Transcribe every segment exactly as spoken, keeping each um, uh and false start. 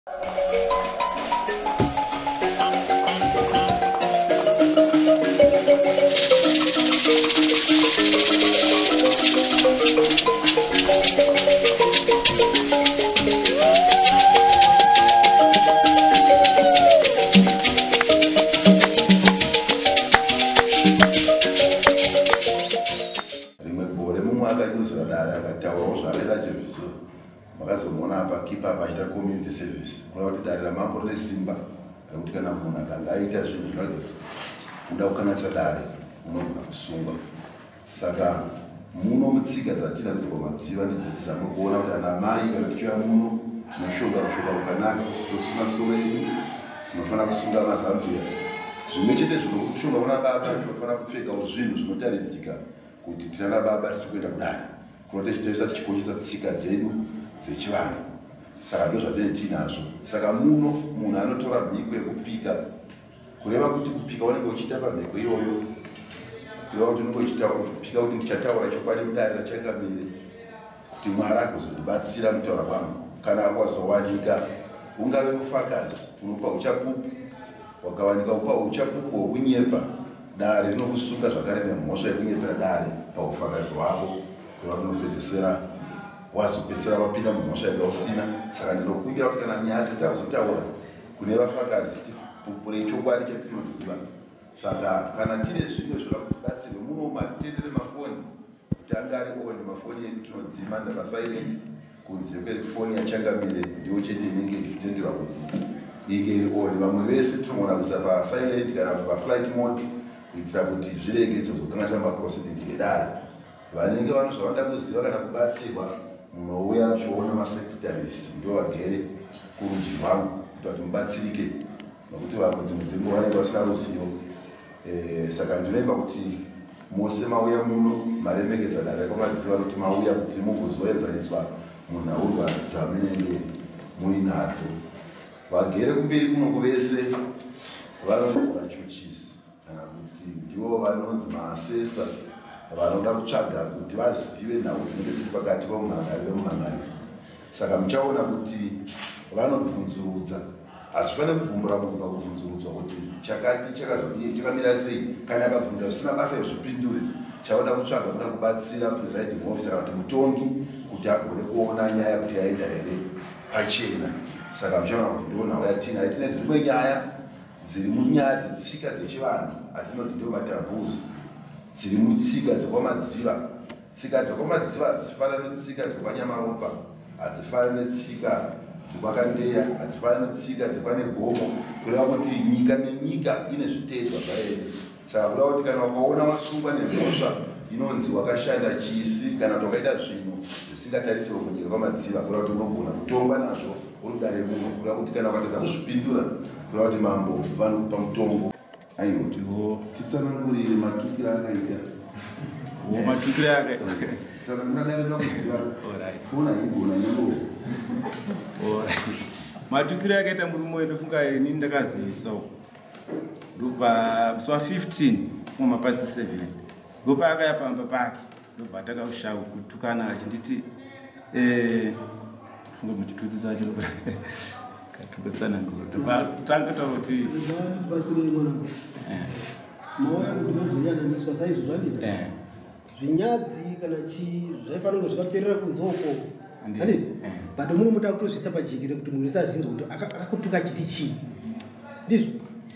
Community service. Kwa dare mambo le simba kuti kana munhu akangaita zvinhu zvake kuda kukanatsa dare unogona kusungwa. Saka muno mutsika dzatina dziko madziva ndidzama kuona kuti ana mai kana tichiva muno tinoshoka kushoka kukanaka tosunga soro yedu tinofana kusunga mazambiya zvimwe chete zvinokuti kushonga kuna baba tinofana kupfeka zvinhu zvinotaridzika kuti tinana baba tichikuenda kudare kunoti tichitoisa tichikoshesa tsika dzedu dzechivanhu. Saka ndo zvatine tinazvo. Saka muno munhu anotora mhiko yekupika kureva kuti kupika wanenge uchiita pamhiko iyoyo kureva kuti unenge uchitaura kuti kupika kuti ndichataura chokwadi mudare rachangamire kuti Mwari agozondibatsira mutaura kwangu kana akwazowanika ungave mufakazi unopa uchapupu wakawanika upa uchapupu hwokunyepa dare rinokusunga zvakare nemhosva yekunyepera dare paufakazi hwako kureva kunopedzesera wazopedzisira wapinda mumhosva yanga usina. Saka ndinokumbira kuti kana nyaya dzatakuzotaura kune vafakazi tipupurei chokwadi chatinoziva. Saka kana tine zvimwe zvoda kutibatsire muno matitendere mafoni kuti anga ari on mafoni edu tinodzima ndavasilent kunze kwefoni yachangamire ndiwo chete inenge ichitenderwa kuti inge iri on. Vamwe vese tinoona kuisa pasilent kana kuti paflight mode kuitira kuti zvirege dzozokanganisa maproceedings edare. Vanenge vano zvavanoda kuziva kana kubatsirwa munouya muchiona masecretaries ndo vagere kurudyi rwangu kuti mubatsirike nokuti vamwe dzimwe dzenguva vanenge vasina ruzivo. Saka ndinoimba kuti mose mauya muno maremekedza dare kwamadziva kuti mauya kuti mugozoenzaniswa munhaurwa dzamunenge muinadzo. Vagere kumberi kunoko vese vanonzi vachuchisi kana kuti ndivo vanonzi maasesa vanoda kutsvaga kuti vazive nhau dzinenge dziri pakati pomumhangali vemumhangali. Saka muchaona kuti vanobvunzurudza. Hazvifaniri kugumbura munhu pakubvunzurudzwa kuti chakati chakazodii chakamira sei kana akabvunza zvisina basa yezvipindure chavoda kutsvaga kuda kubatsira presiding officer kana kuti mutongi kuti agone kuona nyaya kuti yaenda here pachena. Saka muchaona kuti ndiwo nhau yatina tine dzimwe nyaya dziri munyaya dzetsika dzechivanhu hatinoti ndiwo mataboos dziri mutsika dzekwamadziva. Tsika dzekwamadziva hadzifanani netsika dzekwanyamaropa, hadzifanani netsika dzekwakandeya, hadzifanani netsika dzekwane gomo kureva kuti nyika nenyika ine zvitedzwa zvayo. Saka kureva kuti kana ukaona wasungwa nemhosva inonzi wakashanda chisi kana kuti wakaita zvinhu zvisingatarisirwe kunyika kwamadziva kureva kuti unogona kutomba nazvo uri kudare muno kureva kuti kana ukatadza kuzvipindura kureva kuti mambo vanokupa mutombo. Aiwa titsanangurire matukiro akaita matukiro akaita saka munadaira kuziva fona igona nyangoro matukiro akaita murume wendofunga ini ndakazivisawo ndobva musi wa15 mumapatsi seven ndopa akaya pamba pake ndobva takaushawa kutukana achinditi ngomutitutsi zvacho katungotsanangura tangataura kuti mauya kuti muzonyananiswa saizvo zvandida zvinyadzi kana chi zvaifanira kunge zvakaperera kunzoko handiti but muno muta kutozvisa pajekere kuti munhu sazinzwa kuti akakutuka chiti chii ndizvo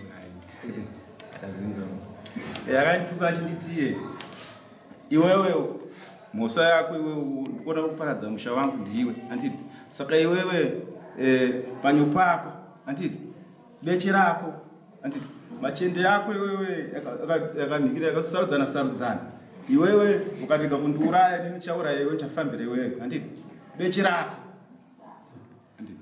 yakandituka chinditiye iwewe mhosva yako iwewe ndikuona kuparadza musha wangu ndiwe handiti. Saka iwewe panyo pako handiti bechi rako handiti machende yako iwewe yakanhikira yakasarudzana sarudzana iwewe ukarega kundiuraya nini chauraya iwewe chafambira iwewe handiti bechi rako handiti.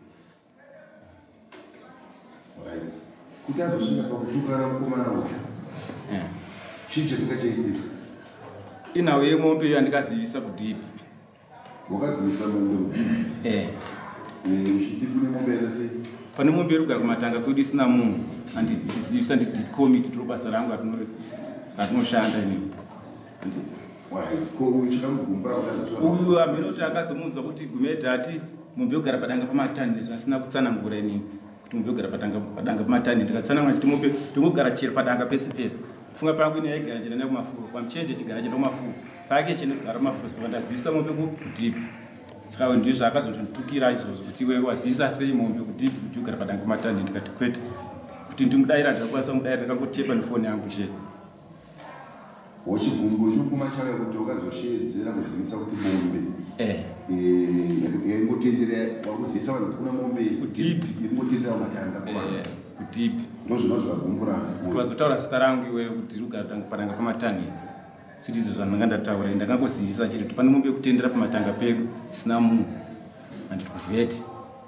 Kuti azosvika pakutukana mukomana uyu chii chakanga chaitika? Inhau yemombe yandikazivisa kudhipi. Wakazivisa mombe eh uchiti kune mombe yese pane mombe irugara kumatanga kwedu isina munhu andizivisa nditi komiti tiri basa rangu ratinoshanda ini ko uchida kugumba uyu amene kuti akazomunzwa kuti gumedhati mombe yogara padanga pamatani zvisina kutsanangura inini kuti mombe yogara padanga padanga pamatani ndikatsanangura kuti mombe ndingogara chero padanga pese pese funga pangu ine yaigara chena nekumafuro kwamuchenje chigara chena kumafuro pake chinogara kumafuro saka ndazivisa mombe kudhipi saka ndizvo zvakazonditukira izvozvo kuti iwe wazivisa sei mombe kudhipi kuti yogara padanga pamatani ndikati kwete kuti ndimudayira ndakwanisa kumudayira ndakangotepa nefoni yangu chete wachigumbu chinokumashaka kuti wakazoshedzera kuzivisa kuti mombe yaingotendera wakuzivisa vanhu kuti kuna mombe kudhipi iringotendera matanga kudhipi ndo zvino zvakagumbura wazotaura zita rangu iweyo kuti rugara padanga pamatani sirizvo zvandanga ndataura ndakangozivisa chete kuti pane mombe yekutendera pamatanga pedu isina munhu handiti kuvheti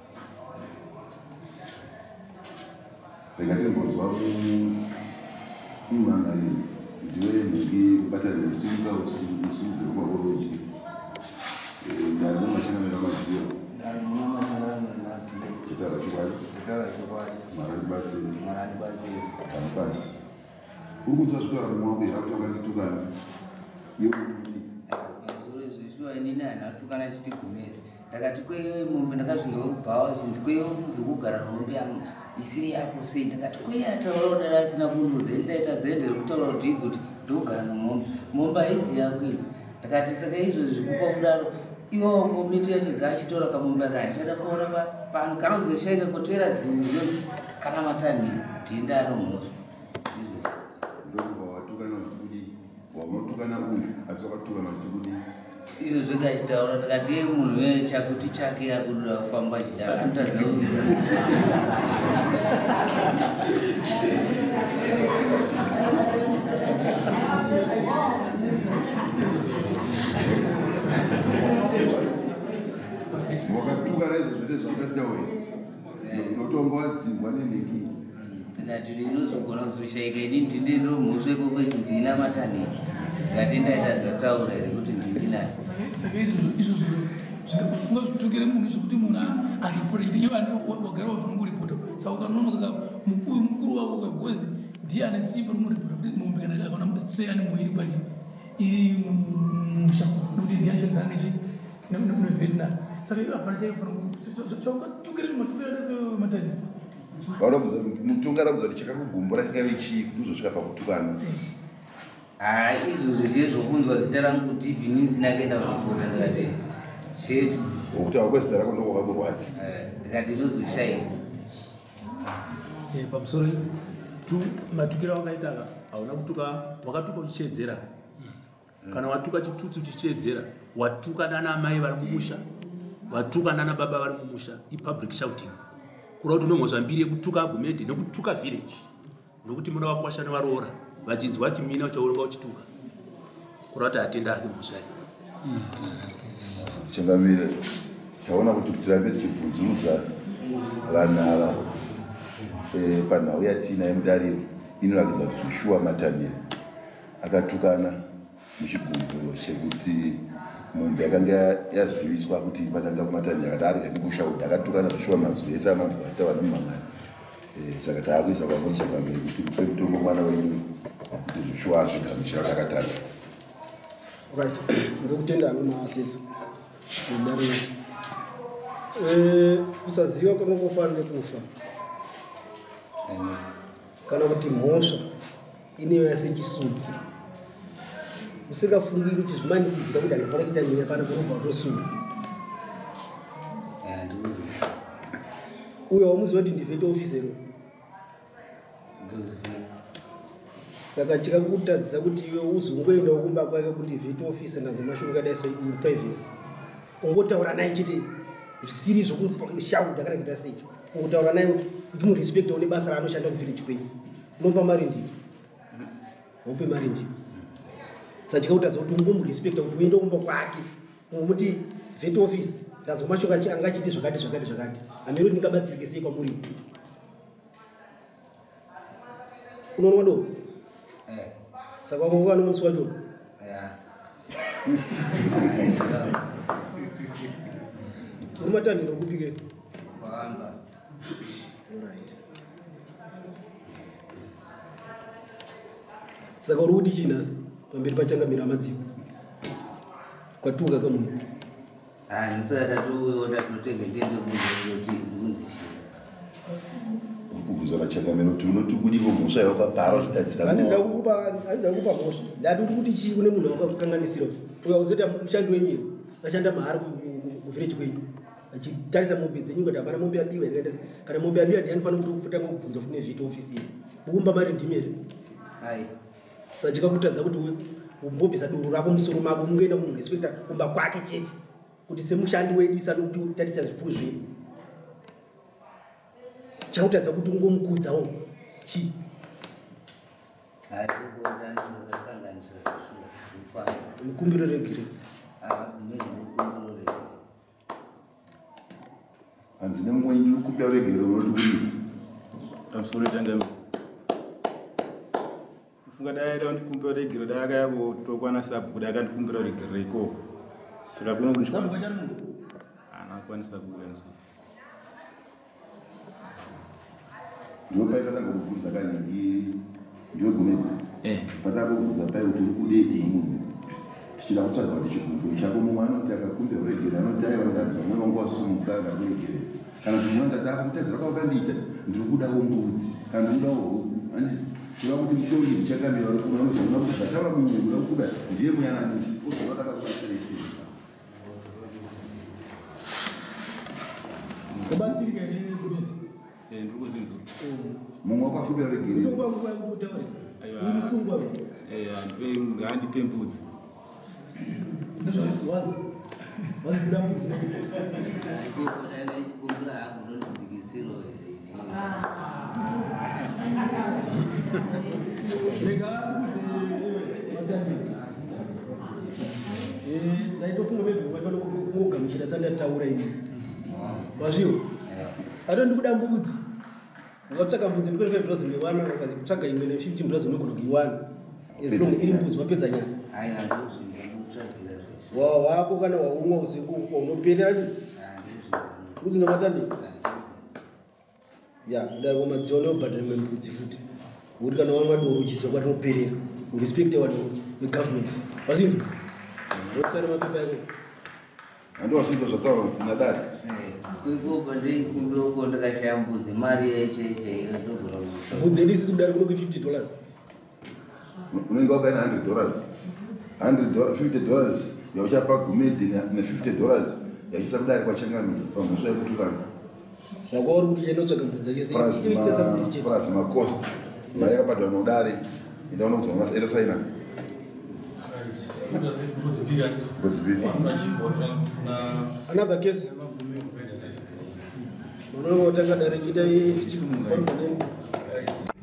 rekatingozwa umhangariro ndiwe mhiki kubatana nesimba usuze kumakorodyi ndari nomashangano amadziva chitaura chokwadi marandibasi anibasi uri kunzwa zvitaura mumwangu here kuti wakanditukana iwe zvisiwa inini hanatukana chiti gumeti ndakati kweyo mombe ndakazvinzwa kubhawa chinzi kweyo kuzokugara nombe yangu isiri yako sei ndakati kweyo ataura kudara asina kunduza ini ndaita dzende rekutaura kuti kuti ndogara nomombe mombe haizi yako ini ndakati saka izvozvi zvikupa kudaro iwo komiti yachiga achitora kamombe kaya chadakaona pano kana kuzoshaika kotera dzinhu zose kana matani tinda anomhosva ndobva watukana kuti waunotukana uyu asi wakatukana kuti kudi izvo zvega achitaura ndakati ye munhu we chakuti chake akuda kufamba achidaro anotadza wakatukana izvo zvese zvakaita we notombo wadzingwa nemhiki ndikati inozogona kuzoshaika ini ndindi ndomhosva ikoko chinzi ina matani ndikati ndaita dzataura here kuti ndindinayo saka izvozvo ungazvitongere munhu zvokuti munhu aripota chiti iwe wagara wafanira kuripota saka ukanonoka mukuru mukuru wako kagozi ndiye ane simba romuripota kuti mombe kana kakona strei ane mwiri basi iri musha nokuti ndiye anoshandzana nechi nevietnam saka iwe hapana chaifanira chaukatongere matongere adaso matani vaunobvunza mutongo arabvunza kuti chakakugumbura chingave chii kuti uzosvika pakutukana hai izvozvo chie zvokunzwa zita rangu kuti bini sina kuenda kuripota ndikati chete wokuti wakwezita rako ndokwakakurwadzi ndikati ndozoshaika pamusoro tu matukiro awakaita hauna kutuka wakatuka uchichedzera kana watuka chitutsi uchichedzera watuka nana mai vari mumusha watuka nana baba vari mumusha ipublic shouting kureva kuti nomhosva mbiri yekutuka agumende nekutuka village nokuti muna vakwasha nevaroora vachinzwa chimina chauranga uchituka kureva kuti hatenda ake mhosva chingamire taona kuti tirambe tichibvunzurudza vanhava panhau yatina yemudariro inoratidza kuti zvishuwa matanire akatukana muchigumburo chekuti mombe yakanga yaziviswa kuti padanga kumatanire akati arega ndikushaudhi akatukana zvishuwa mazwi ese amanzwa achita vana mumangani saka taakuisa kwamuri chakamberi kuti mupe mutombo mwana wenyu kuti zvishuwa azvigamuchira takatanga right ndokutenda anomaasisa mudariro kusaziva kwanga kufanira kufa kana kuti mhosva ineyo yasechisudzi usingafungiri kuti zvimanikidzira kuti anofanira kuita nyaya pana kunobva tosuka uyo wamuziva kuti ndivhete ofisero saka chikakutadzisa kuti iwe uzongoendawo kumba kwake kuti vhete ofisa nanzo mashoko kadaiso privacy ungotaura naye chete zvisiri zvokushauda kana kuita sei ungotaura naye kuti murespecta une basa raanoshanda kuvhillage kwenyu unopa mari ndiyo haupe mari ndiyo saka chikakutadza kuti ungomurespecta kuti uende kumba kwake ungomuti vhete office ndanzo mashoko anga achiti zvakati zvakati zvakati amiri kuti ndingabatsirike sei kwamuri unoona do saka wako kana musi wacho unomatanhira kupike kwamba alright saka uri kuti chinasi pamberi pachangamira madziva kwatuka kamunhu Ah, nisata tu oda protege ndende kunzi kunzi. Kuvuzana changamiro kuti unoti kudiko mhosva yakabhara zvitadzira. Handizida kukupa handizida kukupa mhosva. Ndati kuti chii kune munhu wakakanganisira. Uya uzoita mushando wenyu. Ashanda mahari kuvillage kwenyu. Achitarisa mombe dzenyu kuti hapana mombe yadiwa ere kana mombe yadiwa ndiani fanira kuti ufuta ngokubvunza fune vhiti ofisi yedu. Mukumba mari ndimi ere? Hai. Saka chikakutadza kuti umbobvisa doro rako musoro mako mungoenda kumurespekta kumba kwake chete. Kuti semushandi wedisa nokuti utatisa zvipfuwo zvenyu. Chakutadza kuti ungomukudzawo chi. Hai, kubonda ndinokanganisira zvipfuwo. Mukumbiro regere. Ah, kumene mukumbiro regere. Hanzi nemwenyi ukumbira regere unoti kudii? Pamusoro tanga kufunga dai da ndikumbira regere dai akaya kutokwana sabu kuti akandikumbira regere iko. Saka kuno kuti sabu kachari munhu. Ana kwanisa kuenza. Ndiwo paikatanga kubvunza kaningi ndiwe gumeti. Eh. Pataka kubvunza pai kuti uri kudei munhu. Tichida kutsvaga kuti chikumbiro chako mumwe anoti akakumbira regere anoti aiwa ndazi vamwe vangu wasumuka akakuregere. Kana kuti mwana ndata akutadzira kwakandiita ndiri kudawo mbudzi kana ndinodawo huku. Handiti kuva kuti mutongi ndichakamira uri kuno anozoona kuti zvataura mumwe uda kuda ndiye muyananisi. Ozova takakuvasirisira. Kubatsirika ere kubeti. Eh, ndikuzinzo. Mumwe wakakumbira regere. Kutokuba kuba kuti utaure. Aiwa. Umusungwa we. Eh, andipe ngandipe mbudzi. Wazi. Wazi kuda mbudzi. Kubonda ndikumbira hapo ndodzikisiro ere. Rega ndikudze matandi. Eh, ndaitofunga maybe wafanira kugamuchira tsandataura ini. Wazviwo? Ato ndikuda mbudzi. Ukatsvaka mbudzi ndi twenty-five thousand ngewana ukazi kutsvaga imwe ne fifteen thousand unogona kuiwana. Ezino iri mbudzi wapedza nyaya. Hai, andozvindokutsvagira zveshe. Wa wako kana waumwa usiku unoperera ndi. Uzina matandi. Ya, ndari kwa madziwa nobhadhara imwe mbudzi futi. Uri kana wamwa doro uchisa kwatinoperera. Urespecte watu wegovernment. Wazvinzwa? Wosara mapepa yako. Handwa zvinhu zvataura nadari. Kuikupa ndikumbira uko ndakashaya mbudzi mari yeche yeche inotogona kutsvaga. Mbudzi yedu isisi kudari kuno fifty dollars. Unenge wakaina one hundred dollars. one hundred dollars, fifty dollars yauchapa gumedi ne fifty dollars yachisa kudari kwachangamira pamhosva yekutukana. Zvakwauri kuti chainotsvaga mbudzi yake sei plus macost mari yakabhadhara nodare ndaona kuti vamasa ero saina. Another case. Unoona kutanga dare ngidai tichikufanira